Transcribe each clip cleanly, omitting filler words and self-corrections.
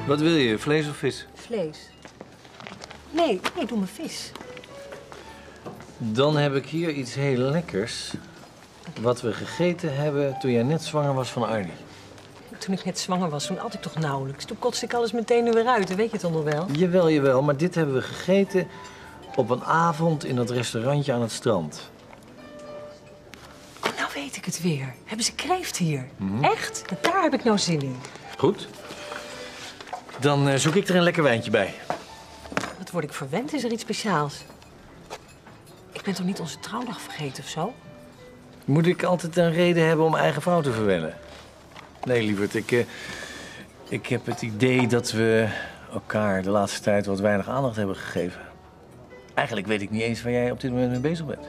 Wat wil je, vlees of vis? Vlees. Nee, doe maar vis. Dan heb ik hier iets heel lekkers. Wat we gegeten hebben toen jij net zwanger was van Arnie. Toen ik net zwanger was, toen at ik toch nauwelijks. Toen kotste ik alles meteen er weer uit, weet je het toch nog wel? Jawel, maar dit hebben we gegeten op een avond in dat restaurantje aan het strand. Oh, nou weet ik het weer. Hebben ze kreeft hier? Echt? Daar heb ik nou zin in. Goed. Dan zoek ik er een lekker wijntje bij. Wat word ik verwend? Is er iets speciaals? Ik ben toch niet onze trouwdag vergeten of zo? Moet ik altijd een reden hebben om eigen vrouw te verwennen? Nee, lieverd, ik heb het idee dat we elkaar de laatste tijd wat weinig aandacht hebben gegeven. Eigenlijk weet ik niet eens waar jij op dit moment mee bezig bent.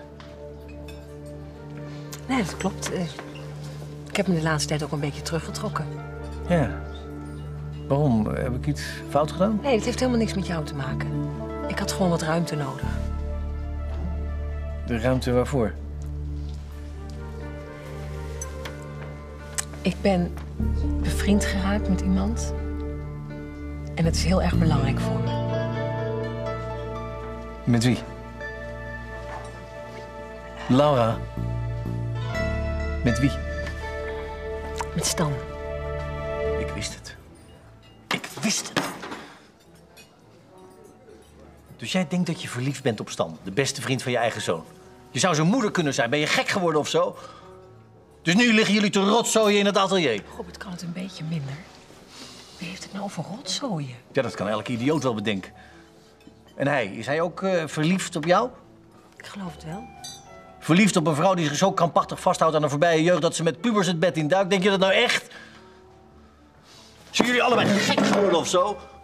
Nee, dat klopt. Ik heb me de laatste tijd ook een beetje teruggetrokken. Ja. Waarom? Heb ik iets fout gedaan? Nee, het heeft helemaal niks met jou te maken. Ik had gewoon wat ruimte nodig. De ruimte waarvoor? Ik ben bevriend geraakt met iemand. En het is heel erg belangrijk voor me. Met wie? Laura. Met wie? Met Stan. Ik wist het. Ik wist het. Dus jij denkt dat je verliefd bent op Stan, de beste vriend van je eigen zoon. Je zou zijn moeder kunnen zijn. Ben je gek geworden of zo? Dus nu liggen jullie te rotzooien in het atelier. Robert, kan het een beetje minder? Wie heeft het nou over rotzooien? Ja, dat kan elke idioot wel bedenken. En is hij ook verliefd op jou? Ik geloof het wel. Verliefd op een vrouw die zich zo krampachtig vasthoudt aan een voorbije jeugd dat ze met pubers het bed in duikt? Denk je dat nou echt? Zijn jullie allebei gek geworden of zo?